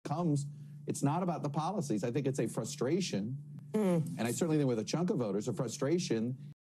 comes, it's not about the policies. I think it's a frustration. And I certainly think with a chunk of voters, a frustration